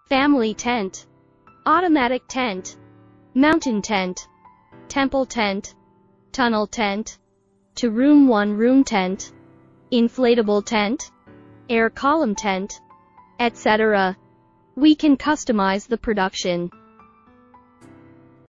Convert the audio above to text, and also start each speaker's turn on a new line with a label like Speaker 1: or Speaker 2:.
Speaker 1: family tent, automatic tent, mountain tent, temple tent, tunnel tent, 2-room 1-room tent, inflatable tent, air column tent, etc. We can customize the production.